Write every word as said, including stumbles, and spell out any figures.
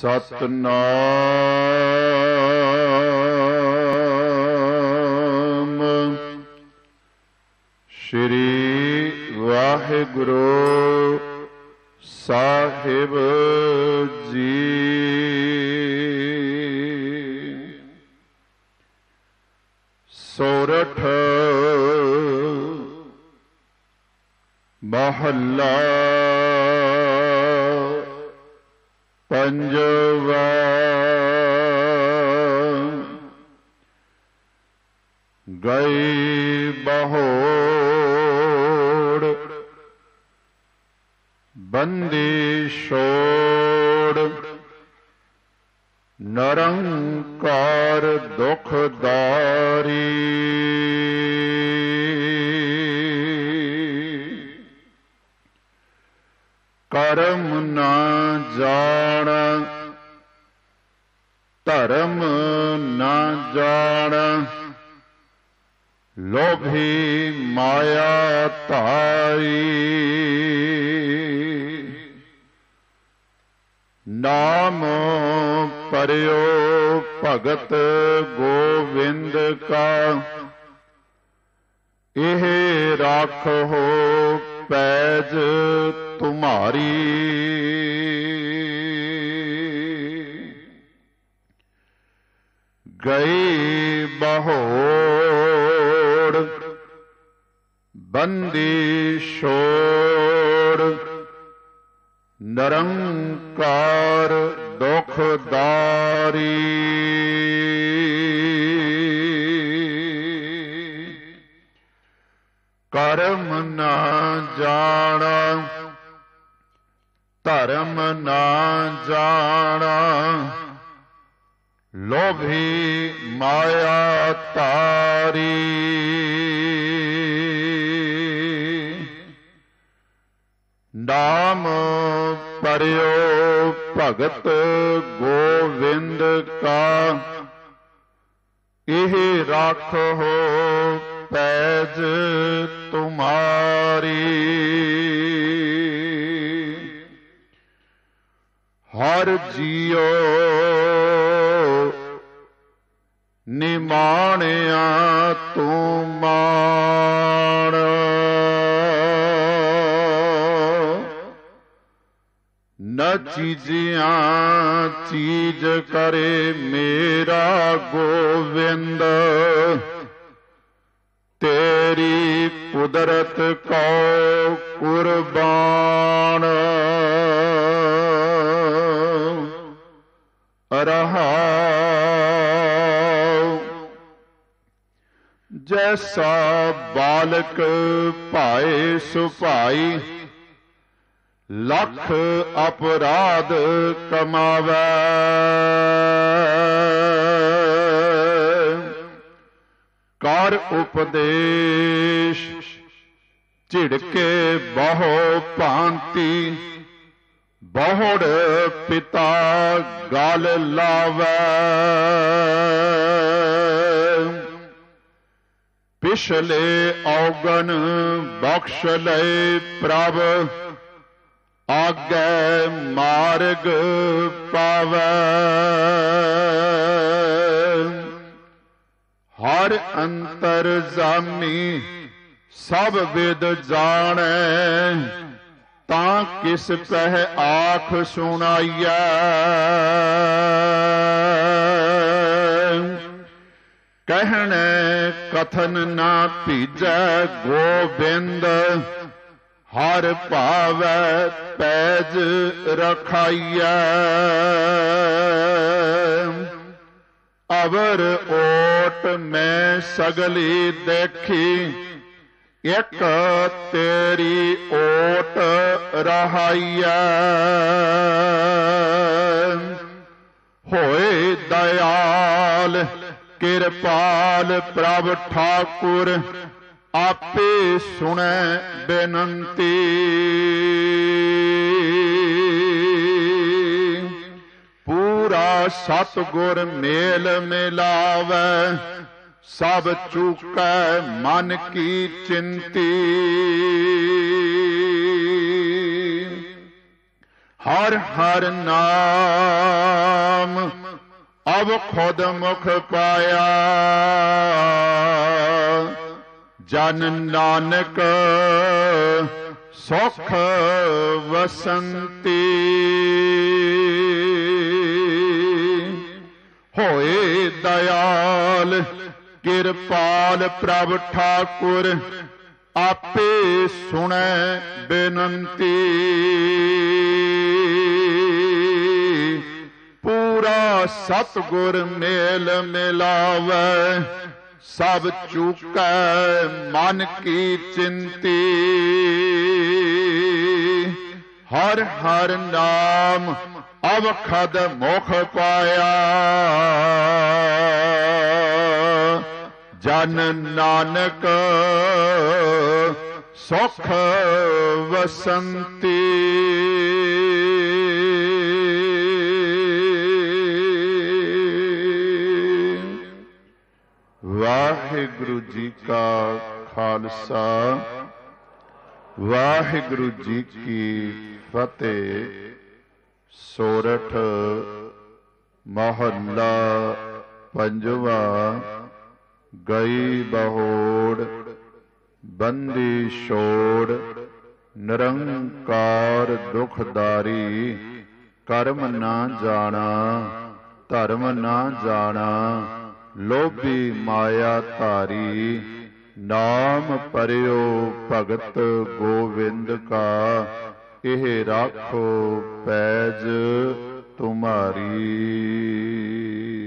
ਸਤਨਾਮ ਸ਼੍ਰੀ ਵਾਹਿਗੁਰੂ ਸਾਹਿਬ ਜੀ। ਸੋਰਠ ਮਹੱਲਾ ਪੰਜਵਾ। ਗਈ ਬਹੋੜ ਬੰਦੀ ਛੋੜ, ਨਿਰੰਕਾਰ ਦੁਖਦਾਰੀ। ਕਰਮ ਨਾ ਜਾਣ ਧਰਮ ਨਾ ਜਾਣ, ਲੋਭੀ ਮਾਇਆ ਧਾਰੀ। ਨਾਮ ਪਰਿਓ ਭਗਤ ਗੋਵਿੰਦ ਕਾ, ਇਹ ਰਾਖੋ ਪੈਜ ਤੁਮਾਰੀ। ਗਈ ਬਹੋੜ ਬੰਦੀ ਛੋੜ, ਨਿਰੰਕਾਰ ਦੁਖਦਾਰੀ। ਕਰਮ ਨਾ ਜਾਣਾ ਧਰਮ ਨਾ ਜਾਣਾ, ਲੋਭੀ ਮਾਇਆ ਧਾਰੀ। ਨਾਮ ਪਰਿਓ ਭਗਤ ਗੋਵਿੰਦ ਕਾ, ਇਹ ਰਾਖੋ ਪੈਜ ਤੁਮਾਰੀ। ਹਰ ਜੀਉ ਨਿਮਾਣਿਆ ਤੂੰ ਮਾਣ, ਨ ਚੀਜਿਆਂ ਚੀਜ ਕਰੇ ਮੇਰਾ ਗੋਵਿੰਦ। ਤੇਰੀ ਕੁਦਰਤ ਕੋ ਕੁਰਬਾਨ, ਰਹਾਉ। ਜੈਸਾ ਬਾਲਕ ਭਾਏ ਸੁਭਾਈ, ਲੱਖ ਅਪਰਾਧ ਕਮਾਵੈ। ਕਰ ਉਪਦੇਸ਼ ਝਿੜਕੇ ਬਹੁ ਭਾਂਤੀ, ਬਹੁੜ ਪਿਤਾ ਗਲ ਲਾਵੈ। ਪਿਛਲੇ ਔਗਣ ਬਖਸ਼ ਲਏ ਪ੍ਰਭ, ਆਗੈ ਮਾਰਗ ਪਾਵੈ। ਹਰ ਅੰਤਰ ਜਾਮੀ ਸਭ ਵਿਦ ਜਾਣੈ, ਤਾਂ ਕਿਸ ਪਹਿ ਆਖ ਸੁਣਾਈਐ। ਕਹਿਣੈ ਕਥਨ ਨਾ ਭੀਜੈ ਗੋਬਿੰਦ, ਹਰ ਭਾਵੈ ਪੈਜ ਰਖਾਈਐ। ਅਵਰ ਓਟ ਮੈਂ ਸਗਲੀ ਦੇਖੀ, ਇੱਕ ਤੇਰੀ ਓਟ ਰਹਾਈਐ। ਹੋਏ ਦਇਆਲ ਕਿਰਪਾਲ ਪ੍ਰਭ ਠਾਕੁਰ, ਆਪੇ ਸੁਣੈ ਬੇਨੰਤੀ। ਪੂਰਾ ਸਤਿਗੁਰ ਮੇਲ ਮਿਲਾਵੈ, ਸਭ ਚੁਕੈ ਮਨ ਕੀ ਚਿੰਤੀ। ਹਰ ਹਰ ਨਾਮ ਅਬ ਖੁਦ ਮੁਖ ਪਾਇਆ, ਜਨ ਨਾਨਕ ਸੁਖ ਵਸੰਤੀ। ਹੋਏ ਦਇਆਲ ਕਿਰਪਾਲ ਪ੍ਰਭ ਠਾਕੁਰ, ਆਪੇ ਸੁਣੈ ਬੇਨੰਤੀ। ਪੂਰਾ ਸਤਿਗੁਰ ਮੇਲ ਮਿਲਾਵੈ, ਸਭ ਚੂਕੈ ਮਨ ਕੀ ਚਿੰਤੀ। ਹਰ ਹਰ ਨਾਮ ਅਵਖਦ ਮੁਖ ਪਾਇਆ, ਜਨ ਨਾਨਕ ਸੁਖ ਵਸੰਤੀ। ਵਾਹਿਗੁਰੂ ਜੀ ਕਾ ਖਾਲਸਾ, ਵਾਹਿਗੁਰੂ ਜੀ ਕੀ ਫਤਿਹ। ਸੋਰਠ ਮਹੱਲਾ ਪੰਜਵਾ। ਗਈ ਬਹੋੜ ਬੰਦੀ ਛੋੜ, ਨਿਰੰਕਾਰ ਦੁਖਦਾਰੀ। ਕਰਮ ਨਾ ਜਾਣਾ ਧਰਮ ਨਾ ਜਾਣਾ, ਲੋਭੀ ਮਾਇਆ ਧਾਰੀ। ਨਾਮ ਪਰਿਓ ਭਗਤ ਗੋਵਿੰਦ ਕਾ, ਇਹ ਰਾਖੋ ਪੈਜ ਤੁਮਾਰੀ।